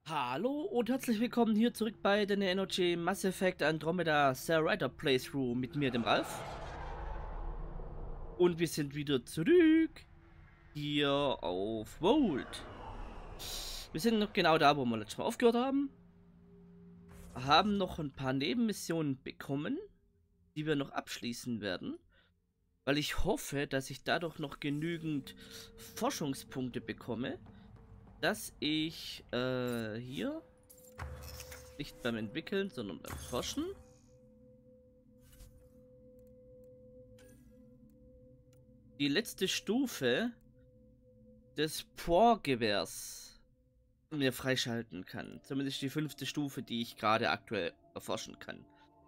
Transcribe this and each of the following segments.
Hallo und herzlich willkommen hier zurück bei der Energy Mass Effect Andromeda Starrider Playthrough mit mir, dem Ralf. Und wir sind wieder zurück hier auf Vault. Wir sind noch genau da, wo wir letztes Mal aufgehört haben. Haben noch ein paar Nebenmissionen bekommen, die wir noch abschließen werden. Weil ich hoffe, dass ich dadurch noch genügend Forschungspunkte bekomme, dass ich hier nicht beim Entwickeln, sondern beim Forschen die letzte Stufe des Por-Gewehrs mir freischalten kann. Zumindest die 5. Stufe, die ich gerade aktuell erforschen kann.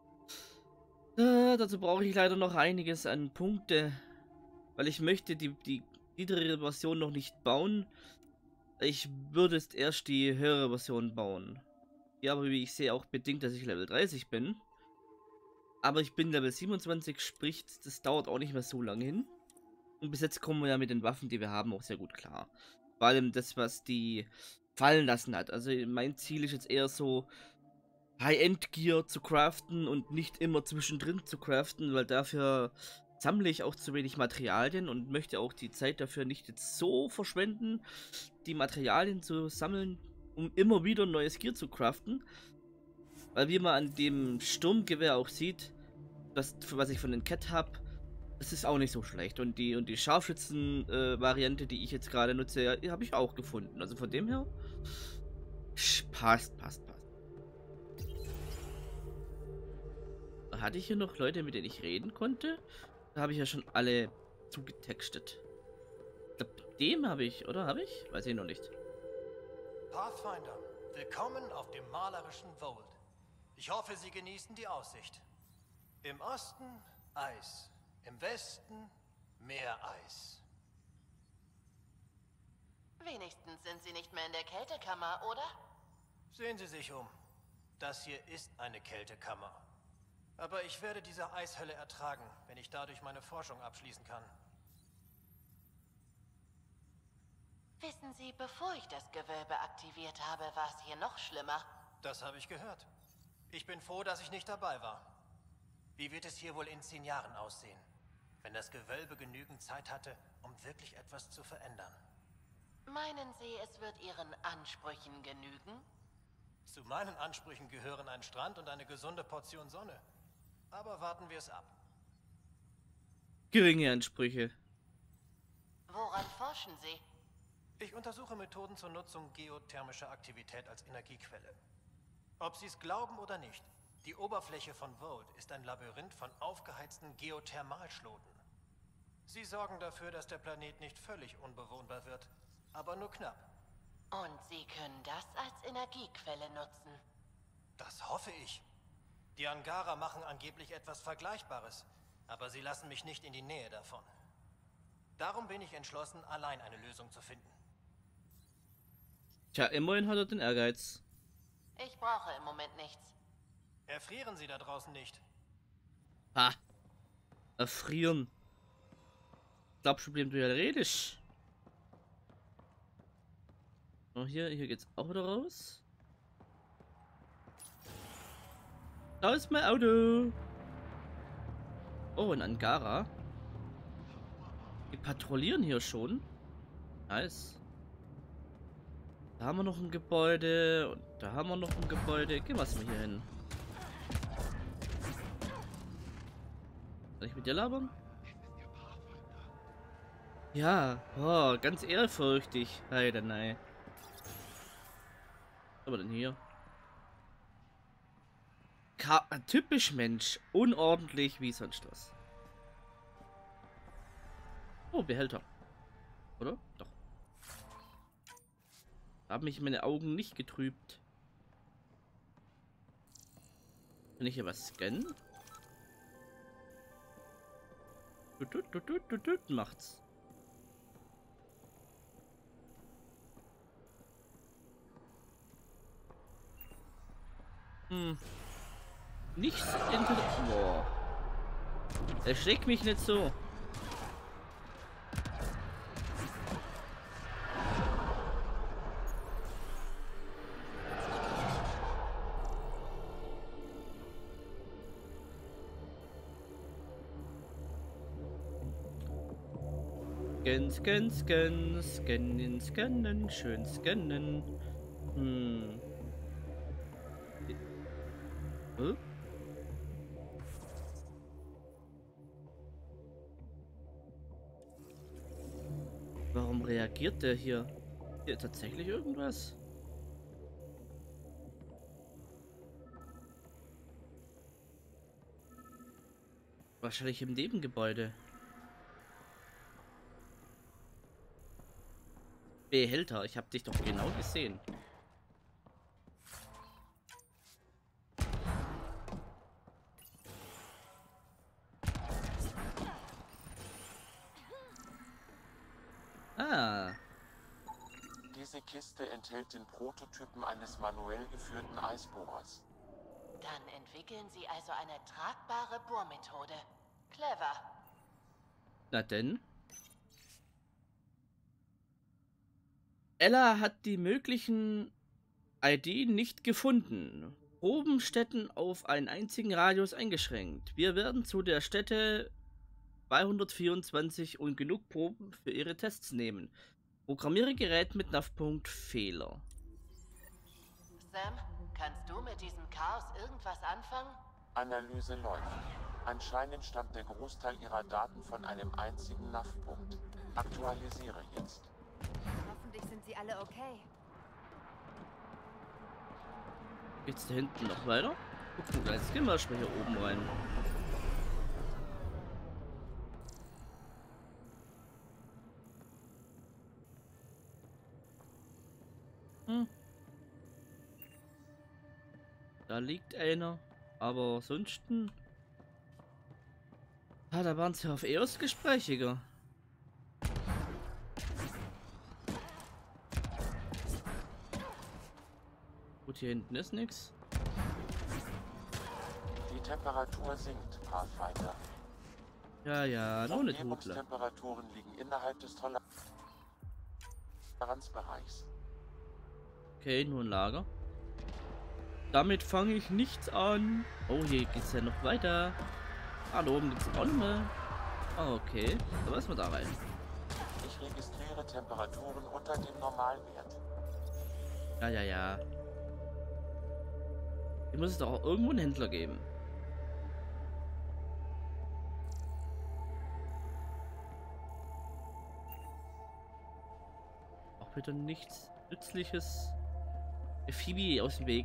Dazu brauche ich leider noch einiges an Punkte, weil ich möchte die niedrigere Version noch nicht bauen. Ich würde jetzt erst die höhere Version bauen. Ja, aber wie ich sehe, auch bedingt, dass ich Level 30 bin. Aber ich bin Level 27, sprich, das dauert auch nicht mehr so lange hin. Und bis jetzt kommen wir ja mit den Waffen, die wir haben, auch sehr gut klar. Vor allem das, was die fallen lassen hat. Also mein Ziel ist jetzt eher so, High-End-Gear zu craften und nicht immer zwischendrin zu craften, weil dafür sammle ich auch zu wenig Materialien und möchte auch die Zeit dafür nicht jetzt so verschwenden, die Materialien zu sammeln, um immer wieder neues Gear zu craften. Weil wie man an dem Sturmgewehr auch sieht, das, was ich von den Cat habe, das ist auch nicht so schlecht. Und die Scharfschützen-Variante, die ich jetzt gerade nutze, ja, habe ich auch gefunden. Also von dem her, passt. Hatte ich hier noch Leute, mit denen ich reden konnte? Da habe ich ja schon alle zugetextet. Ich glaube, dem habe ich, oder? Habe ich? Weiß ich noch nicht. Pathfinder, willkommen auf dem malerischen Vault. Ich hoffe, Sie genießen die Aussicht. Im Osten Eis, im Westen Meereis. Wenigstens sind Sie nicht mehr in der Kältekammer, oder? Sehen Sie sich um. Das hier ist eine Kältekammer. Aber ich werde diese Eishölle ertragen, wenn ich dadurch meine Forschung abschließen kann. Wissen Sie, bevor ich das Gewölbe aktiviert habe, war es hier noch schlimmer. Das habe ich gehört. Ich bin froh, dass ich nicht dabei war. Wie wird es hier wohl in 10 Jahren aussehen, wenn das Gewölbe genügend Zeit hatte, um wirklich etwas zu verändern? Meinen Sie, es wird Ihren Ansprüchen genügen? Zu meinen Ansprüchen gehören ein Strand und eine gesunde Portion Sonne. Aber warten wir es ab. Geringe Ansprüche. Woran forschen Sie? Ich untersuche Methoden zur Nutzung geothermischer Aktivität als Energiequelle. Ob Sie es glauben oder nicht, die Oberfläche von Vault ist ein Labyrinth von aufgeheizten Geothermalschloten. Sie sorgen dafür, dass der Planet nicht völlig unbewohnbar wird, aber nur knapp. Und Sie können das als Energiequelle nutzen? Das hoffe ich. Die Angara machen angeblich etwas Vergleichbares, aber sie lassen mich nicht in die Nähe davon. Darum bin ich entschlossen, allein eine Lösung zu finden. Tja, immerhin hat er den Ehrgeiz. Ich brauche im Moment nichts. Erfrieren Sie da draußen nicht. Ha! Erfrieren. Glaubst du, du ja redest? Oh, hier geht's auch wieder raus. Da ist mein Auto. Oh, ein Angara. Die patrouillieren hier schon. Nice. Da haben wir noch ein Gebäude. Und da haben wir noch ein Gebäude. Gehen wir mal hier hin. Soll ich mit dir labern? Ja. Oh, ganz ehrfürchtig. Heide, nein. Was haben wir denn hier? Typisch Mensch. Unordentlich wie sonst was. Oh, Behälter. Oder? Doch. Haben mich meine Augen nicht getrübt. Kann ich hier was scannen? Macht's. Nichts hinter. Boah. Erschreck mich nicht so. Scannen, schön scannen. Hm. Hä? Warum reagiert der hier? Hier tatsächlich irgendwas? Wahrscheinlich im Nebengebäude. Behälter, ich habe dich doch genau gesehen. Ah, Diese Kiste enthält den Prototypen eines manuell geführten Eisbohrers. Dann entwickeln Sie also eine tragbare Bohrmethode. Clever. na denn. Ella hat die möglichen ID nicht gefunden. Probenstätten auf einen einzigen Radius eingeschränkt. Wir werden zu der Stätte 224 und genug Proben für ihre Tests nehmen. Programmiere Gerät mit NAV-Punkt Fehler. Sam, kannst du mit diesem Chaos irgendwas anfangen? Analyse läuft. Anscheinend stammt der Großteil ihrer Daten von einem einzigen NAV-Punkt. Aktualisiere jetzt. Hoffentlich sind sie alle okay. Geht's da hinten noch weiter? Gucken, jetzt gehen wir erstmal hier oben rein. Da liegt einer. Aber sonst. Ah, da waren sie auf EOS gesprächiger. Gut, hier hinten ist nichts. Die Temperatur sinkt, Pathfinder. Ja, nur eine Tudler. Umgebungstemperaturen liegen innerhalb des Toleranzbereichs. Okay, nur ein Lager. Damit fange ich nichts an. Oh, hier geht's ja noch weiter. Ah, da oben gibt's auch noch mehr. Ah, okay. Da müssen wir da rein. Ich registriere Temperaturen unter dem Normalwert. Ja. Hier muss es doch auch irgendwo einen Händler geben. Auch wieder nichts Nützliches. Phoebe aus dem Weg.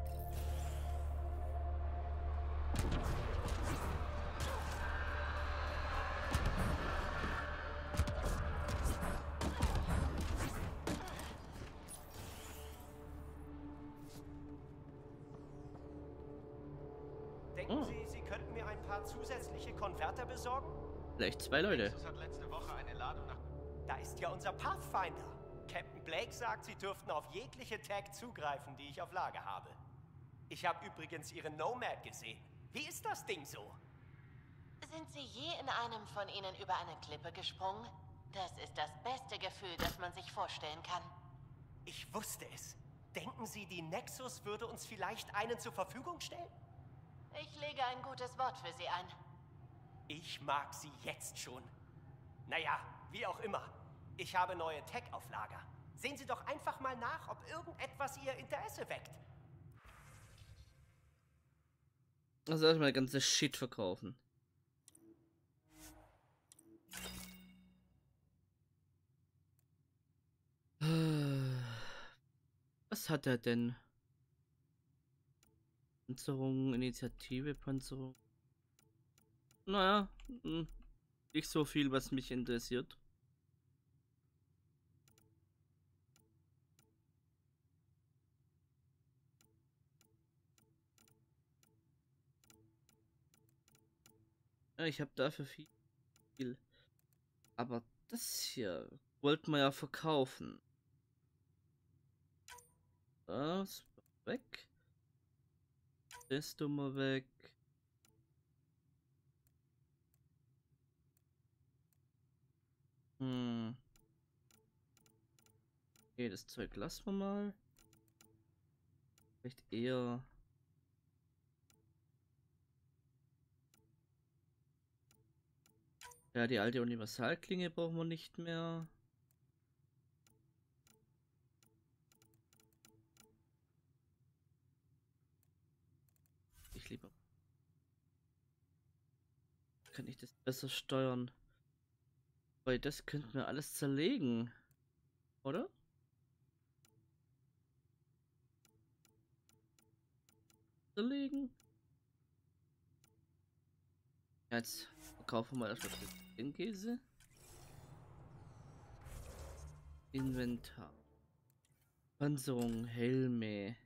Denken Sie, Sie könnten mir ein paar zusätzliche Konverter besorgen? Vielleicht 2 Leute. Nexus hat letzte Woche eine Ladung nach... Da ist ja unser Pathfinder. Captain Blake sagt, Sie dürften auf jegliche Tag zugreifen, die ich auf Lager habe. Ich habe übrigens Ihre Nomad gesehen. Wie ist das Ding so? Sind Sie je in einem von ihnen über eine Klippe gesprungen? Das ist das beste Gefühl, das man sich vorstellen kann. Ich wusste es. Denken Sie, die Nexus würde uns vielleicht einen zur Verfügung stellen? Ich lege ein gutes Wort für Sie ein. Ich mag Sie jetzt schon. Naja, wie auch immer. Ich habe neue Tech auf Lager. Sehen Sie doch einfach mal nach, ob irgendetwas Ihr Interesse weckt. Also erstmal ganze Shit verkaufen. Was hat er denn? Panzerung, Initiative, Panzerung. Naja, nicht so viel, was mich interessiert. Ja, ich habe dafür viel. Aber das hier wollten wir ja verkaufen. Das weg. Das tun wir weg. Okay, das Zeug lassen wir mal. Vielleicht eher. Ja, die alte Universalklinge brauchen wir nicht mehr. Ich lieber. Kann ich das besser steuern? Weil das könnten wir alles zerlegen. Oder? Zerlegen? Jetzt verkaufen wir erstmal den Käse. Inventar. Panzerung, Helme.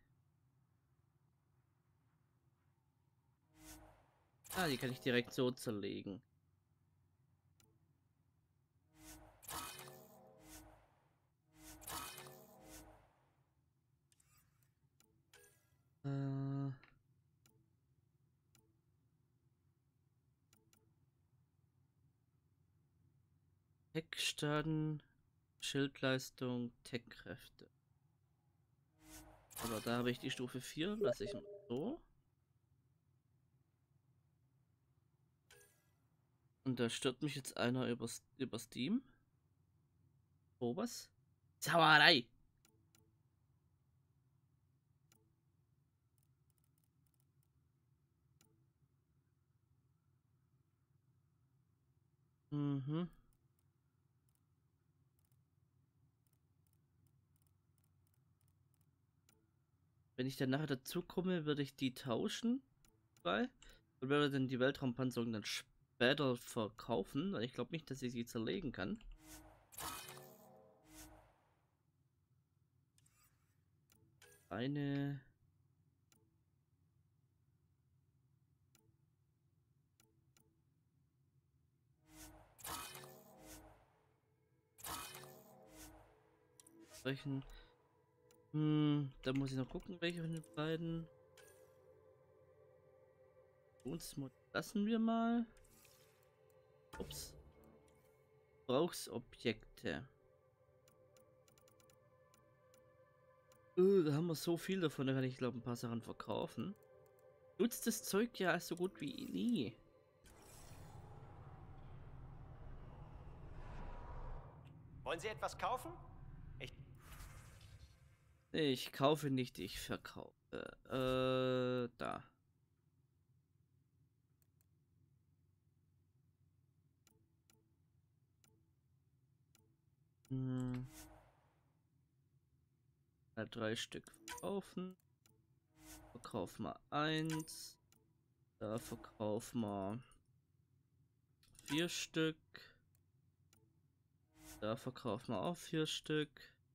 Ah, die kann ich direkt so zerlegen. Tech-Schaden, Schildleistung, Tech-Kräfte. Aber da habe ich die Stufe 4, lasse ich mal so. Und da stört mich jetzt einer über Steam. Oh, was? Sauerei! Mhm. Wenn ich dann nachher dazu komme, würde ich die tauschen. Und werde dann die Weltraumpanzerung dann später verkaufen. Weil ich glaube nicht, dass ich sie zerlegen kann. Eine. Solchen. Da muss ich noch gucken, welche von den beiden. Uns lassen wir mal. Ups. Brauchsobjekte. Da haben wir so viel davon, da kann ich glaube ein paar Sachen verkaufen. Nutzt das Zeug ja so gut wie nie. Wollen Sie etwas kaufen? Ich kaufe nicht, ich verkaufe. Da. Ja, 3 Stück verkaufen. Verkaufen wir 1. Da verkaufen wir 4 Stück. Da verkaufen wir auch 4 Stück.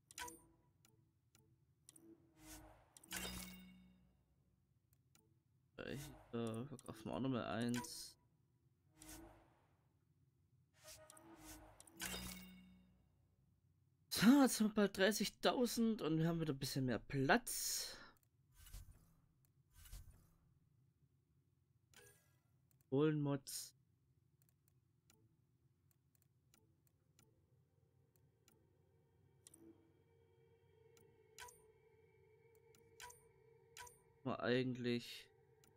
Da verkaufen wir auch nochmal 1. So, jetzt haben wir bald 30.000 und wir haben wieder ein bisschen mehr Platz. Mods. War eigentlich.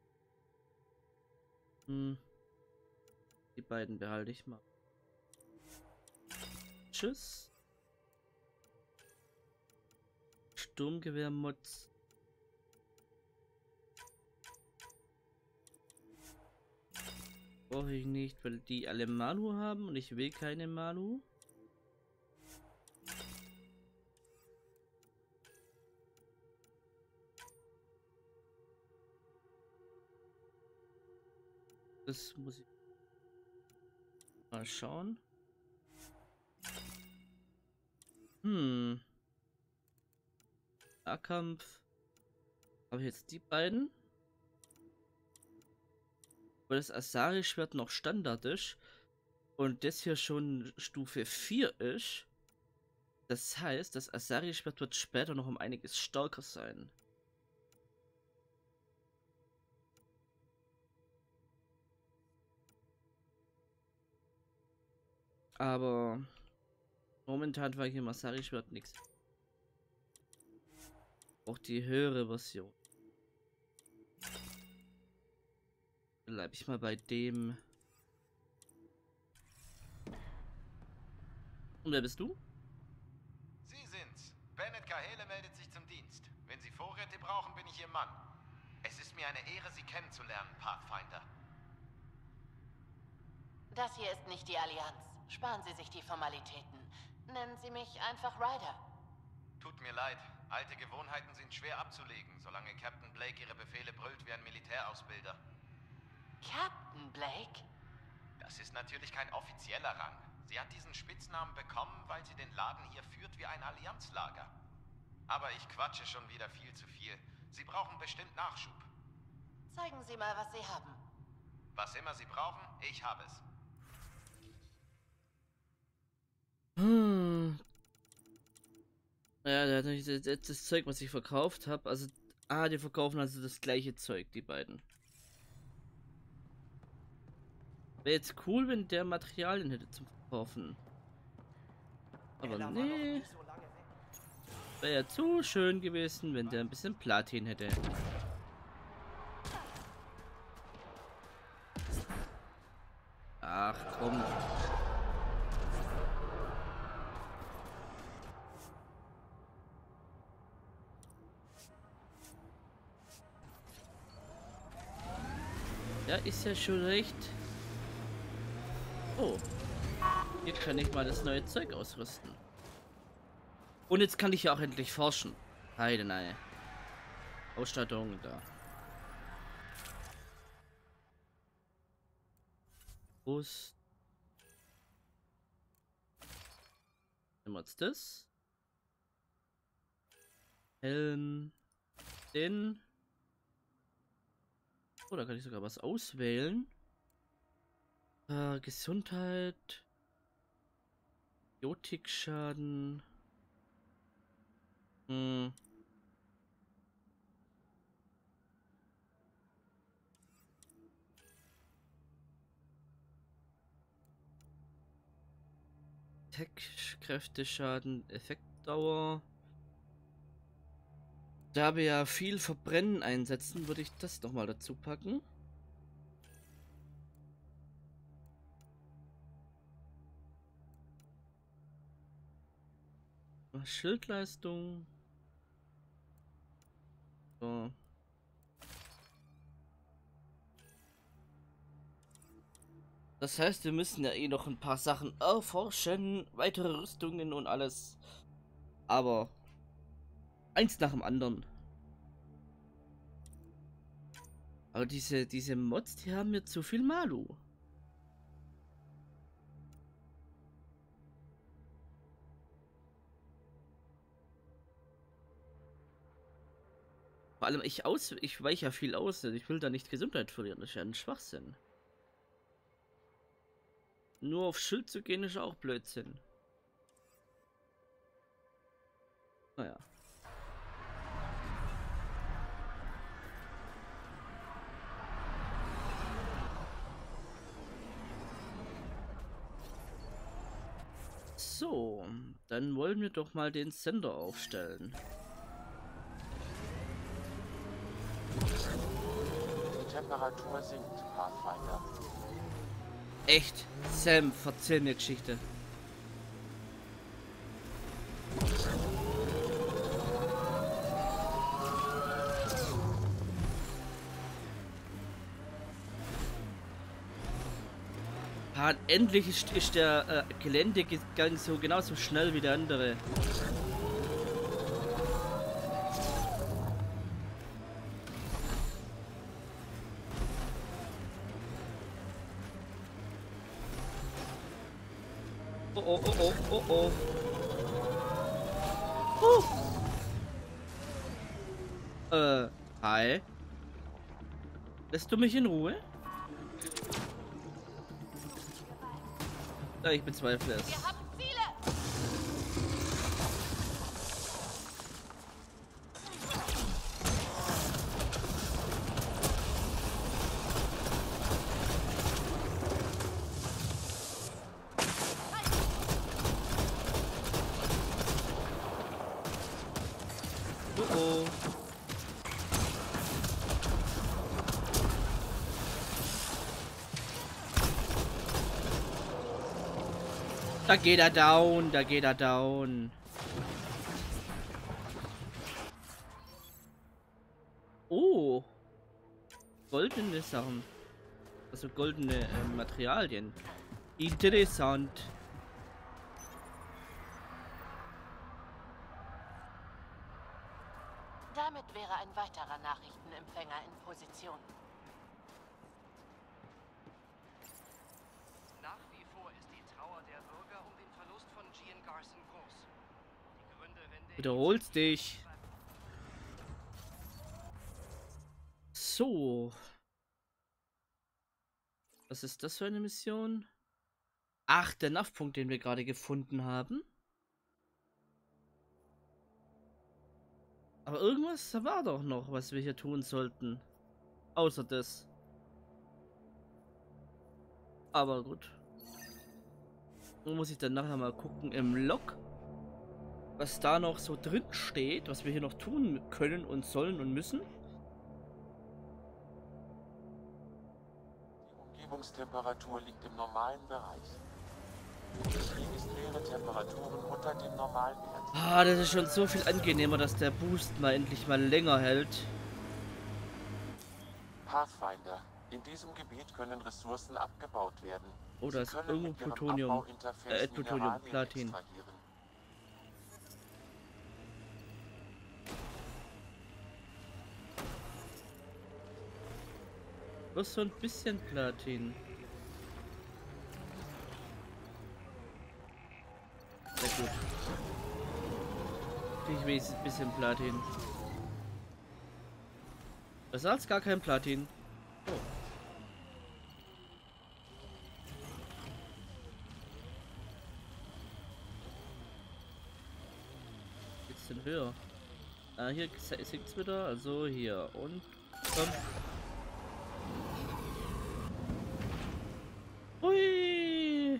Die beiden behalte ich mal. Tschüss. Sturmgewehr-Mods. Brauche ich nicht, weil die alle Manu haben und ich will keine Manu. Das muss ich mal schauen. Nahkampf. Habe ich jetzt die beiden? Weil das Asari-Schwert noch Standard ist und das hier schon Stufe 4 ist. Das heißt, das Asari-Schwert wird später noch um einiges stärker sein. Aber momentan war hier im Asari-Schwert nichts. Auch die höhere Version. Bleibe ich mal bei dem. Und wer bist du? Sie sind's. Bennett Kahele meldet sich zum Dienst. Wenn Sie Vorräte brauchen, bin ich Ihr Mann. Es ist mir eine Ehre, Sie kennenzulernen, Pathfinder. Das hier ist nicht die Allianz. Sparen Sie sich die Formalitäten. Nennen Sie mich einfach Ryder. Tut mir leid. Alte Gewohnheiten sind schwer abzulegen, solange Captain Blake Ihre Befehle brüllt wie ein Militärausbilder. Captain Blake? Das ist natürlich kein offizieller Rang. Sie hat diesen Spitznamen bekommen, weil sie den Laden hier führt wie ein Allianzlager. Aber ich quatsche schon wieder viel zu viel. Sie brauchen bestimmt Nachschub. Zeigen Sie mal, was Sie haben. Was immer Sie brauchen, ich habe es. Ja, das Zeug, was ich verkauft habe, also, die verkaufen also das gleiche Zeug, die beiden. Wäre jetzt cool, wenn der Materialien hätte zum Verkaufen. Aber nee. Wäre ja zu schön gewesen, wenn der ein bisschen Platin hätte. Ach komm. Ja, ist ja schon recht. Oh. Hier kann ich mal das neue Zeug ausrüsten. Und jetzt kann ich ja auch endlich forschen. Heide, nein. Ausstattung da. Brust. Nehmen wir jetzt das. Helm. Den. Oh, da kann ich sogar was auswählen. Gesundheit. Biotikschaden. Tech-Kräfteschaden, Effektdauer. Da wir ja viel Verbrennen einsetzen, würde ich das noch mal dazu packen. Schildleistung. So. Das heißt, wir müssen ja eh noch ein paar Sachen erforschen, weitere Rüstungen und alles. Aber eins nach dem anderen. Aber diese Mods, die haben mir zu viel Malu. Vor allem ich weiche ja viel aus. Ich will da nicht Gesundheit verlieren. Das ist ja ein Schwachsinn. Nur auf Schild zu gehen ist auch Blödsinn. Naja. So, dann wollen wir doch mal den Sender aufstellen. Die Temperatur sinkt, Pathfinder. Echt? Sam, verzeih mir Geschichte. Endlich ist der Geländegang so genauso schnell wie der andere. Oh, oh, oh, oh, oh, oh. Hi. Lässt du mich in Ruhe? Ja, ich bezweifle es. Wir haben Ziele! Oh oh. Da geht er down, da geht er down. Oh. Goldene Sachen. Also goldene Materialien. Interessant. Damit wäre ein weiterer Nachrichtenempfänger in Position. Nach wie vor ist die Trauer der Bürger um den Verlust von Gian Garson groß. Die Gründe, wenn der Wiederholst dich. So. Was ist das für eine Mission? Ach, der NAV-Punkt, den wir gerade gefunden haben. Aber irgendwas war doch noch, was wir hier tun sollten. Außer das. Aber gut. Nun muss ich dann nachher mal gucken im Log, was da noch so drin steht, was wir hier noch tun können und sollen und müssen. Die Umgebungstemperatur liegt im normalen Bereich. Ich registriere Temperaturen unter dem normalen Wert. Ah, das ist schon so viel angenehmer, dass der Boost mal endlich mal länger hält. Pathfinder. In diesem Gebiet können Ressourcen abgebaut werden. Oh, da ist Sie können irgendwo mit Ihrem Plutonium. Abbauinterface Plutonium, Mineralien Platin. extrahieren. Bloß so ein bisschen Platin. Sehr gut. Ich wenigstens ein bisschen Platin. Besser als gar kein Platin. Oh. Bisschen höher. Ah, hier sinkt's wieder. Also hier. Und komm. Hui.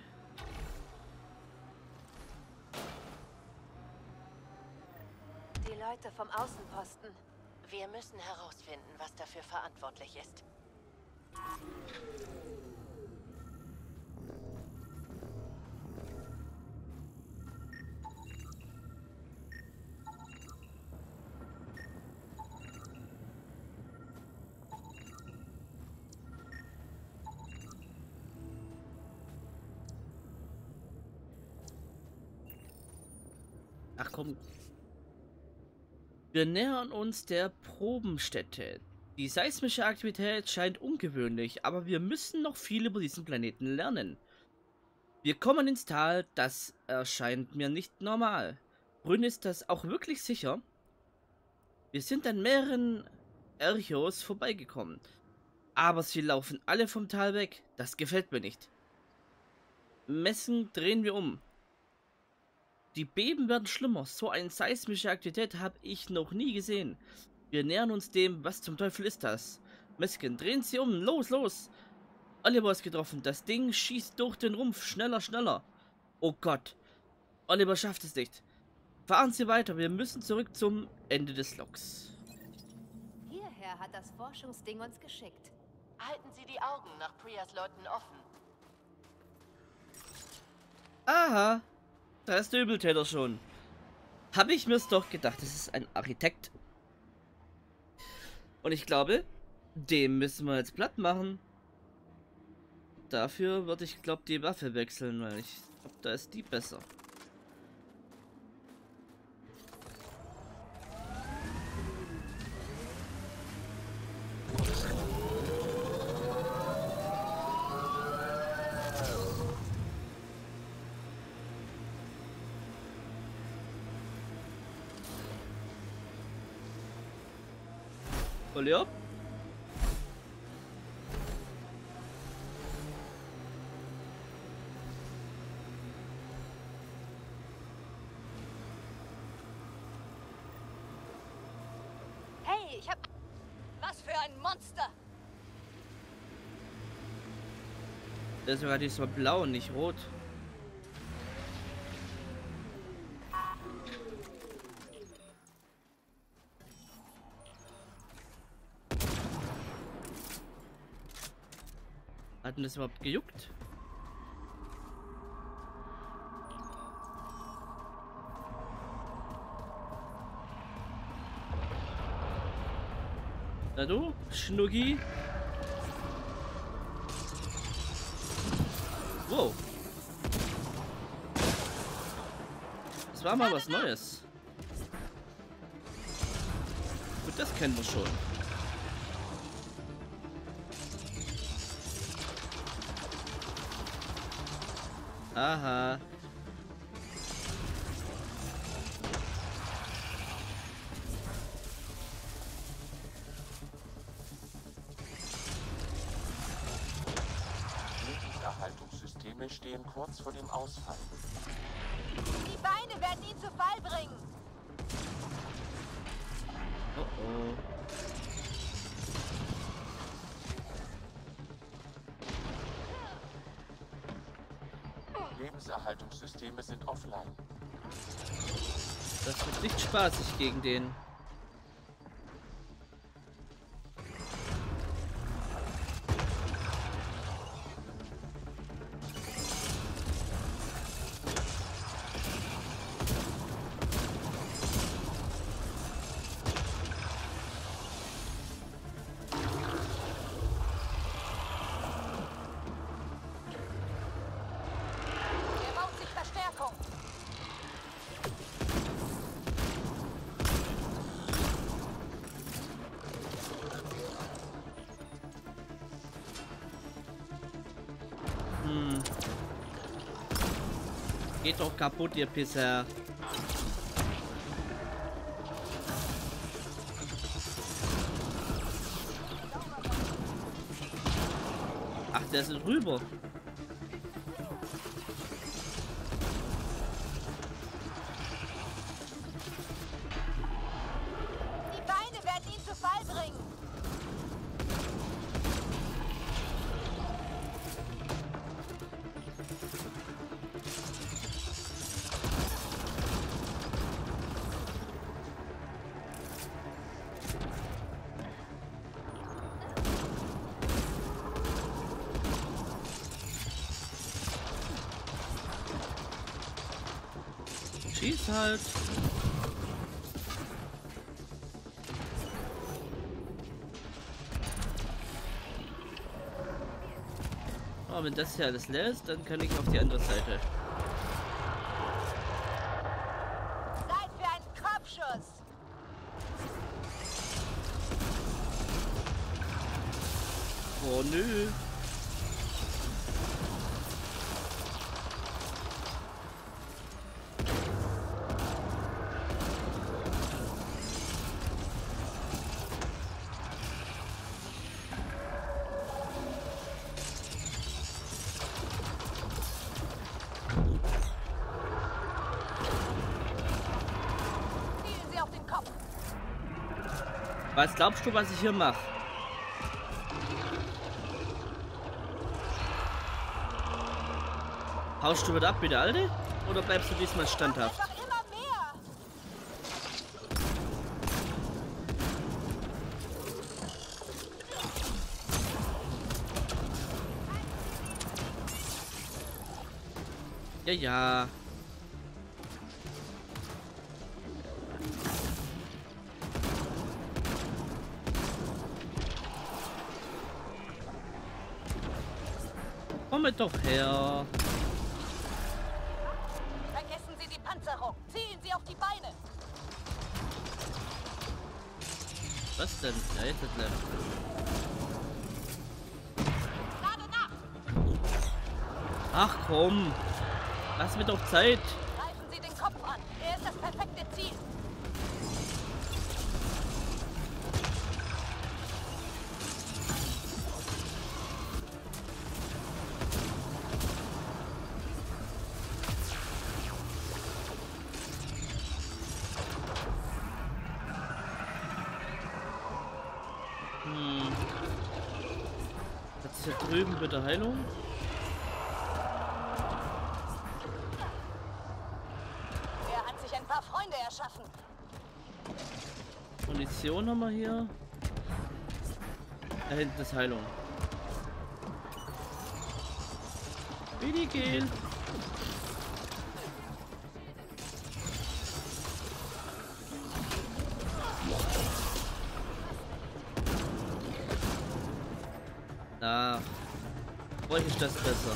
Die Leute vom Außenposten. Wir müssen herausfinden, was dafür verantwortlich ist. Ach komm. Wir nähern uns der Probenstätte. Die seismische Aktivität scheint ungewöhnlich, aber wir müssen noch viel über diesen Planeten lernen. Wir kommen ins Tal, das erscheint mir nicht normal. Brünn, ist das auch wirklich sicher? Wir sind an mehreren Erchos vorbeigekommen, aber sie laufen alle vom Tal weg. Das gefällt mir nicht. Messen drehen wir um. Die Beben werden schlimmer. So eine seismische Aktivität habe ich noch nie gesehen. Wir nähern uns dem. Was zum Teufel ist das? Mesken, drehen Sie um. Los, los. Oliver ist getroffen. Das Ding schießt durch den Rumpf. Schneller, schneller. Oh Gott. Oliver schafft es nicht. Fahren Sie weiter. Wir müssen zurück zum Ende des Loks. Hierher hat das Forschungsding uns geschickt. Halten Sie die Augen nach Prias Leuten offen. Aha. Da ist der Übeltäter schon. Habe ich mir's doch gedacht. Das ist ein Architekt. Und ich glaube, dem müssen wir jetzt platt machen. Dafür würde ich, glaube die Waffe wechseln, weil ich glaube, da ist die besser. Voll ja. Hey, ich hab... Was für ein Monster! Der ist sogar diesmal blau und nicht rot. Hat denn das überhaupt gejuckt? Na du, Schnucki? Wow. Das war mal was Neues. Gut, das kennen wir schon. Aha. Lebenserhaltungssysteme stehen kurz vor dem Ausfall. Die Beine werden ihn zu Fall bringen. Oh oh. Lebenserhaltungssysteme sind offline. Das wird nicht spaßig gegen den. Er baut sich Verstärkung. Geht doch kaputt, ihr Pisser. Ach, der ist rüber. Die Beine werden ihn zu Fall bringen. Schieß halt. Oh, wenn das hier alles leer ist, dann kann ich auf die andere Seite. Zeit für einen Kopfschuss. Oh nö. Zielen Sie auf den Kopf. Was glaubst du, was ich hier mache? Haust du wieder ab wie der Alte? Oder bleibst du diesmal standhaft? Einfach immer mehr. Ja, ja. Komme doch her. Vergessen Sie die Panzerung. Zielen Sie auf die Beine. Was denn? Ja, jetzt ist leer. Lade nach. Ach komm. Lass mir doch Zeit. Greifen Sie den Kopf an. Er ist das perfekte Ziel. Hat es hier drüben bitte Heilung? Er hat sich ein paar Freunde erschaffen. Munition haben wir hier. Da hinten ist Heilung. Wie die gehen. Ach, euch ist das besser.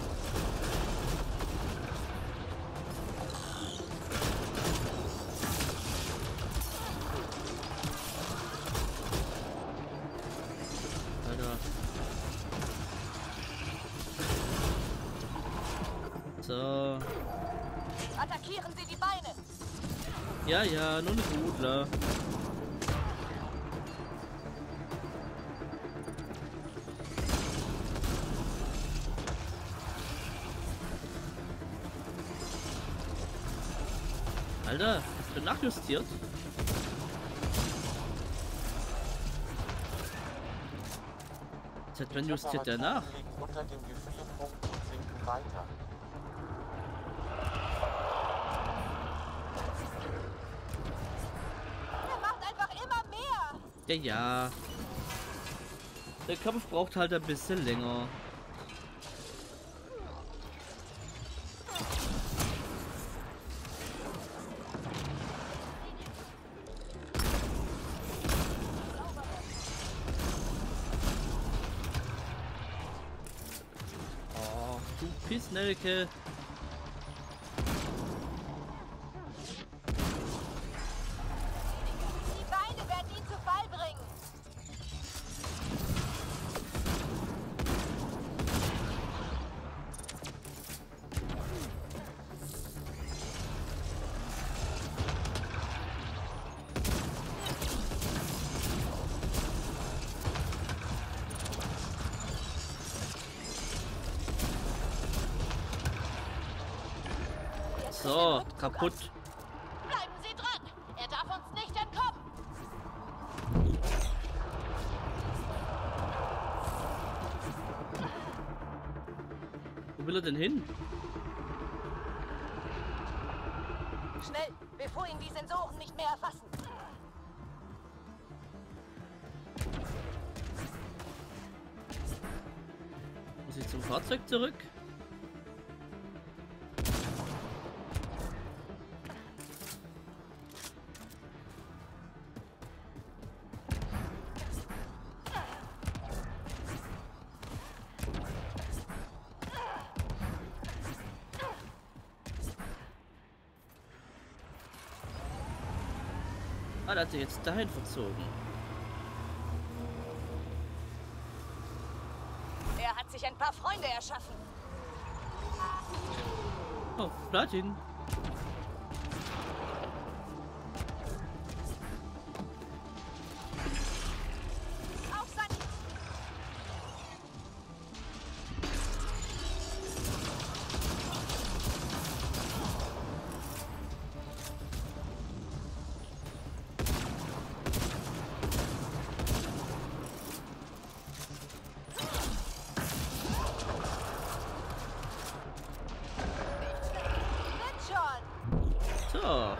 Alter. So. Attackieren Sie die Beine! Ja, ja, nur eine Gudler. Alter, ich bin nachjustiert. Seit wann justiert der nach? Liegen unter dem Gefrierpunkt und sinken weiter. Er macht einfach immer mehr! Ja, ja. Der Kampf braucht halt ein bisschen länger. Oh, du Pissnelke. Die Beine werden ihn zu Fall bringen! So, kaputt. Bleiben Sie dran! Er darf uns nicht entkommen! Wo will er denn hin? Schnell, bevor ihn die Sensoren nicht mehr erfassen! Muss ich zum Fahrzeug zurück? Ah, der hat sich jetzt dahin verzogen. Er hat sich ein paar Freunde erschaffen. Oh, Platin. Auf sein... Wird schon! So.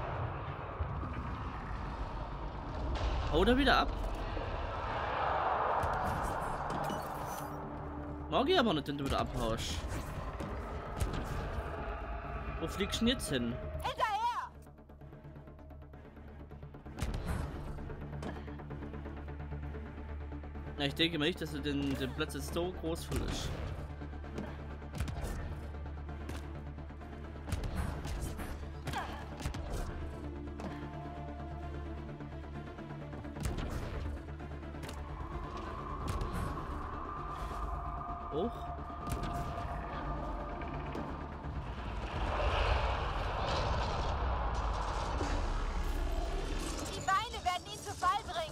Haut er wieder ab. Mag ich aber nicht, wenn du wieder abhaust. Wo fliegst du denn jetzt hin? Hinterher! Ja, ich denke mal nicht, dass du den Platz jetzt so groß verlässt. Hoch. Die Beine werden ihn zu Fall bringen!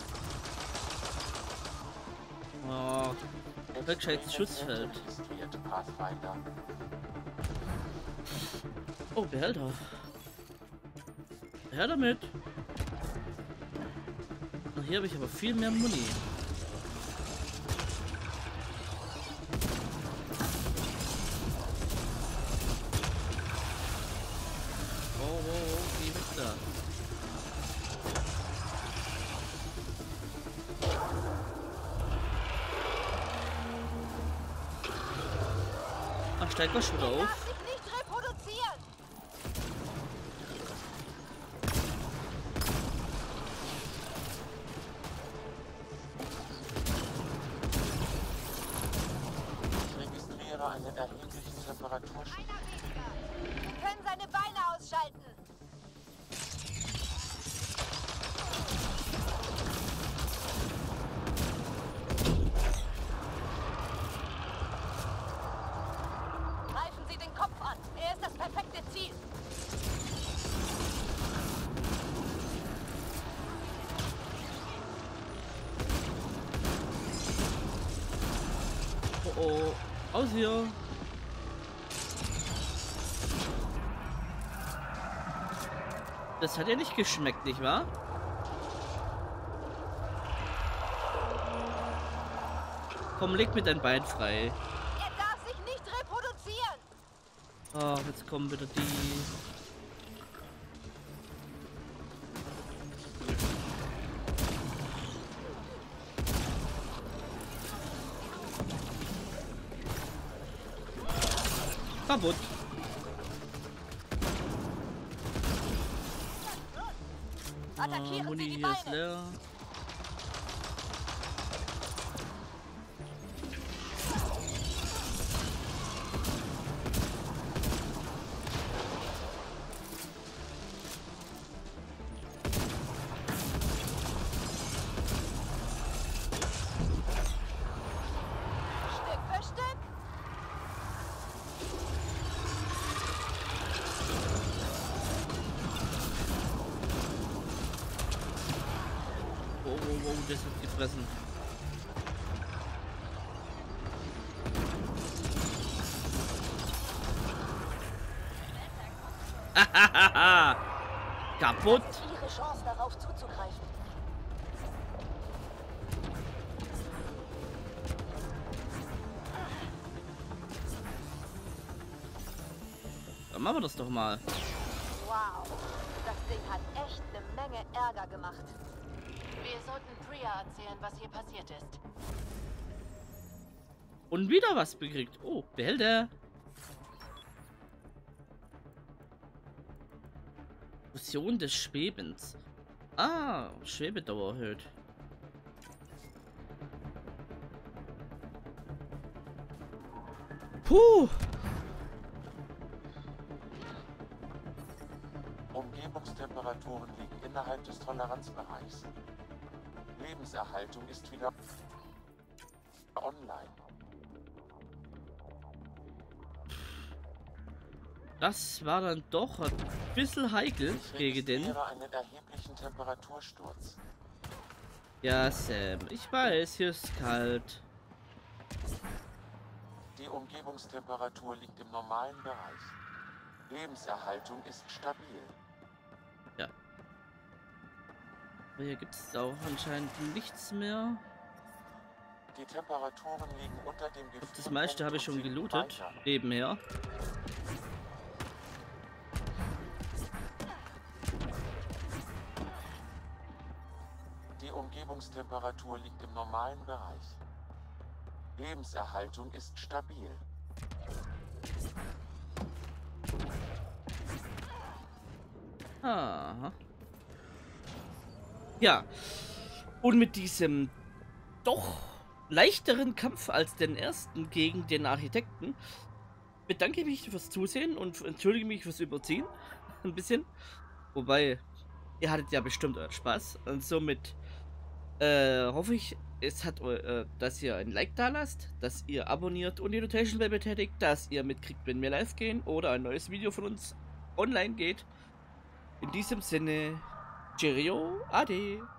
Oh, wegscheites Schutzfeld. Registriert, Pathfinder. Oh, Behälter. Her damit. Ach, hier habe ich aber viel mehr Muni. Oh, geh weg da. Ach, steigt das schon wieder Darf auf? sich nicht reproduzieren! Temperaturstufe. Wir können seine Beine ausschalten. Greifen Sie den Kopf an. Er ist das perfekte Ziel. Oh oh. Aus hier. Das hat ja nicht geschmeckt, nicht wahr? Komm, leg mir dein Bein frei. Er darf sich nicht reproduzieren. Ach, jetzt kommen wieder die. Kaputt. Attackieren Muni Sie die hier ist Beine. leer. Stück für Stück. Oh, oh, oh, das wird gefressen. Kaputt. Ihre Chance, darauf zuzugreifen. Dann machen wir das doch mal. Wow. Das Ding hat echt eine Menge Ärger gemacht. Wir sollten Priya erzählen, was hier passiert ist. Und wieder was bekriegt. Oh, Behälter. Fusion des Schwebens. Ah, Schwebedauer erhöht. Puh. Umgebungstemperaturen liegen innerhalb des Toleranzbereichs. Lebenserhaltung ist wieder online. Das war dann doch ein bisschen heikel Ich gegen den. registriere einen erheblichen Temperatursturz. Ja, Sam, ich weiß, hier ist kalt. Die Umgebungstemperatur liegt im normalen Bereich. Lebenserhaltung ist stabil. Ja. Aber hier gibt es auch anscheinend nichts mehr. Die Temperaturen liegen unter dem Gefühl. Das meiste habe ich schon gelootet. Nebenher. Die Umgebungstemperatur liegt im normalen Bereich. Lebenserhaltung ist stabil. Aha. Ja. Und mit diesem doch leichteren Kampf als den ersten gegen den Architekten bedanke ich mich fürs Zusehen und entschuldige mich fürs Überziehen. Ein bisschen. Wobei, ihr hattet ja bestimmt euren Spaß. Und somit hoffe ich, es hat dass ihr ein Like da lasst, dass ihr abonniert und die Notification Bell betätigt, dass ihr mitkriegt, wenn wir live gehen oder ein neues Video von uns online geht. In diesem Sinne, Cheerio, Ade.